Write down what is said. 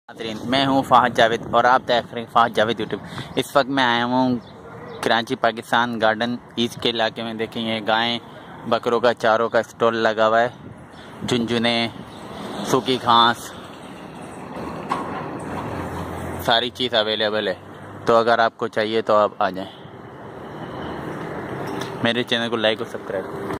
मैं हूँ फ़ाहद जावेद और आप देख रहे हैं फ़ाहद जावेद यूट्यूब। इस वक्त मैं आया हूँ कराची पाकिस्तान गार्डन ईस्ट के इलाके में। देखेंगे गायें बकरों का चारों का स्टॉल लगा हुआ है, झुनझुने, सूखी घास, सारी चीज़ अवेलेबल है। तो अगर आपको चाहिए तो आप आ जाएं। मेरे चैनल को लाइक और सब्सक्राइब करें।